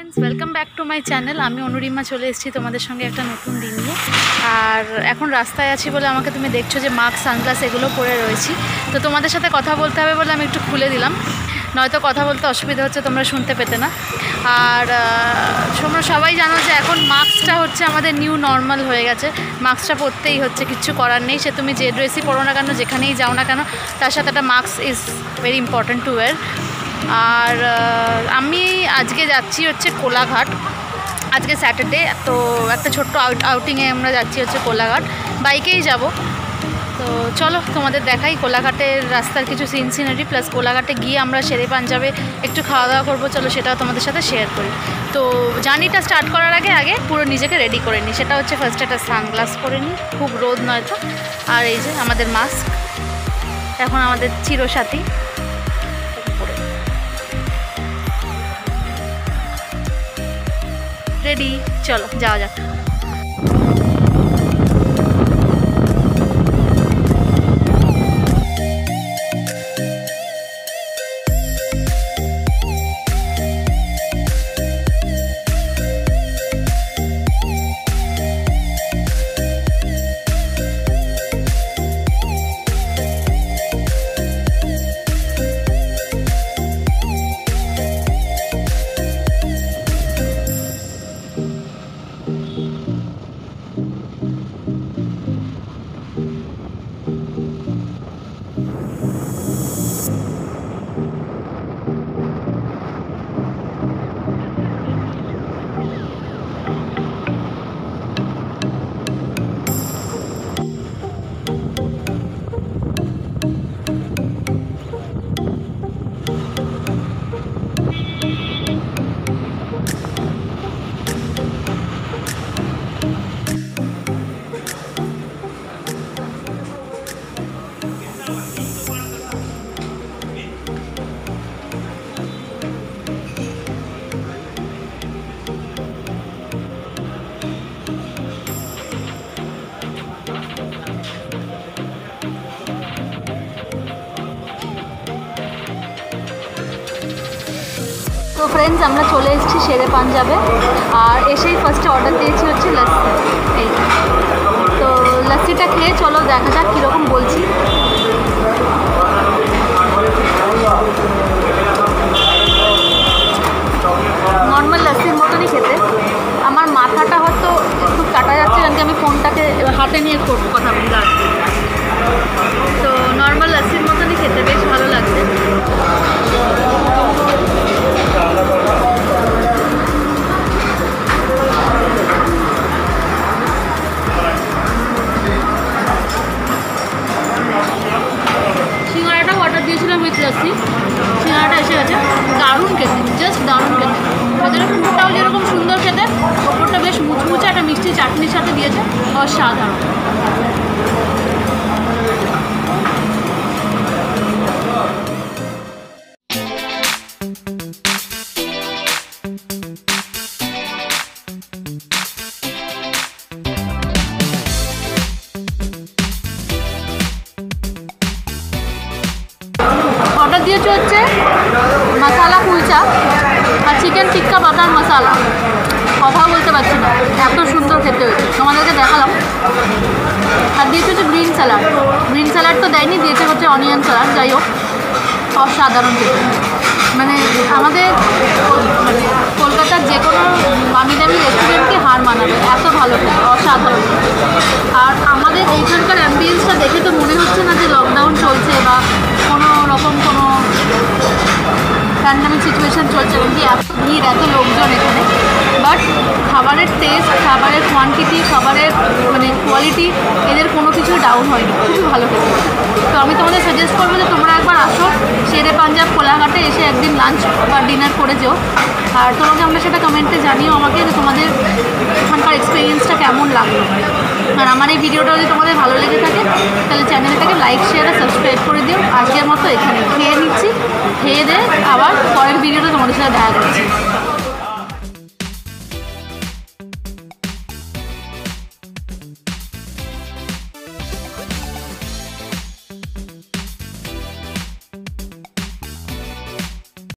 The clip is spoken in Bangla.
Friends welcome back to my channel. आमी अनुरिमा चले एसेছি তোমাদের সঙ্গে একটা নতুন দিন নিয়ে। আর এখন রাস্তায় আছি বলে আমাকে তুমি দেখছো যে মাস্ক সানগ্লাস এগুলো পরে রয়েছি। তো তোমাদের সাথে কথা বলতে হবে বলে আমি একটু খুলে দিলাম, নয়তো কথা বলতে অসুবিধা হচ্ছে, তোমরা শুনতে পেতে না। আর তোমরা সবাই জানো যে এখন মাস্কটা হচ্ছে আমাদের নিউ নর্মাল হয়ে গেছে, মাস্কটা পরতেই হচ্ছে, কিচ্ছু করার নেই। সে তুমি যে ড্রেসই পরো না কেন, যেখানেই যাও না কেন, তার সাথে একটা mask is very important to wear. আর আমি আজকে যাচ্ছি হচ্ছে কোলাঘাট, আজকে স্যাটারডে, তো একটা ছোট্ট আউটিংয়ে আমরা যাচ্ছি হচ্ছে কোলাঘাট, বাইকেই যাব। তো চলো তোমাদের দেখাই কোলাঘাটের রাস্তার কিছু সিনারি, প্লাস কোলাঘাটে গিয়ে আমরা শেরে পাঞ্জাবে একটু খাওয়া দাওয়া করবো। চলো সেটাও তোমাদের সাথে শেয়ার করি। তো জার্নিটা স্টার্ট করার আগে পুরো নিজেকে রেডি করে নিই। সেটা হচ্ছে ফার্স্ট একটা সানগ্লাস পরে নিই, খুব রোদ নয়তো। আর এই যে আমাদের মাস্ক, এখন আমাদের চিরসাথী। রেডি, চলো যাওয়া যাক। তো ফ্রেন্ডস আমরা চলে এসেছি শেরে পাঞ্জাবে, আর এসেই ফার্স্টে অর্ডার দিয়েছি হচ্ছে লস্যি। এই তো লস্যিটা খেয়ে চলো দেখা যাক কীরকম বলছি। নর্মাল লস্যির মতনই খেতে। আমার মাথাটা হয়তো একটু কাটা যাচ্ছে কারণ কি আমি ফোনটাকে হাতে নিয়ে কথা বলি। তো নর্মাল লস্যির মতনই খেতে, বেশ ভালো লাগছে। সিঙ্গাড়াটাও অর্ডার দিয়েছিলাম উইথ লস্যি, সিঙ্গাড়াটা এসে গেছে। দারুণ খেতে, জাস্ট দারুণ খেতে। ভেতরে পুরোটাও যেরকম সুন্দর খেতে, ওপরটা বেশ মুচমুচে একটা মিষ্টি চাটনির সাথে দিয়েছে, অসাধারণ। অর্ডার দিয়েছে হচ্ছে মশালা কুলচা আর চিকেন টিক্কা বাটার মশালা। কথাও বলতে পারছি না, এত সুন্দর খেতে হয়েছে, তোমাদেরকে দেখালাম। আর দিয়েছে হচ্ছে গ্রিন স্যালাড। গ্রিন স্যালাড তো দেয়নি, দিয়েছে হচ্ছে অনিয়ন স্যালাড। যাই হোক, অসাধারণ খেতে। মানে আমাদের মানে কলকাতার যে কোনো দামি দামি রেস্টুরেন্টকে হার মানাবে, এত ভালো খেতে, অসাধারণ। আর আমাদের এইখানকার অ্যাম্বিয়েন্সটা দেখে তো মনে হচ্ছে না যে লকডাউন চলছে বা কোনো রকম কোনো প্যান্ডামিক সিচুয়েশান চলছে, কিন্তু এত ভিড়, এত লোকজন এখানে। বাট খাবারের টেস্ট, খাবারের কোয়ান্টিটি, খাবারের মানে কোয়ালিটি, এদের কোনো কিছু ডাউন হয়নি, খুবই ভালো খেতে। তো আমি তোমাদের সাজেস্ট করবো যে তোমরা একবার আসো শেরে পাঞ্জাব কোলাঘাটে, এসে একদিন লাঞ্চ বা ডিনার করে যেও। আর তোমাকে আমরা সেটা কমেন্টে জানিও আমাকে যে তোমাদের এখানকার এক্সপিরিয়েন্সটা কেমন লাগলো। আর আমার এই ভিডিওটা যদি তোমাদের ভালো লেগে থাকে তাহলে চ্যানেলটাকে লাইক, শেয়ার আর সাবস্ক্রাইব করে দিও। আজকের মতো এখানে খেয়ে নিচ্ছি, খেয়ে দিয়ে আবার পরের ভিডিওটা তোমাদের সাথে দেখা করছি।